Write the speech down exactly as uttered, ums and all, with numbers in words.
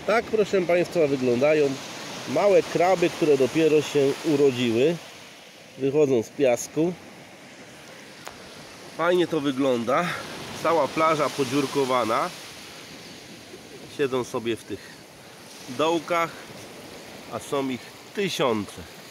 Tak, proszę Państwa, wyglądają małe kraby, które dopiero się urodziły. Wychodzą z piasku. Fajnie to wygląda. Cała plaża podziurkowana. Siedzą sobie w tych dołkach, a są ich tysiące.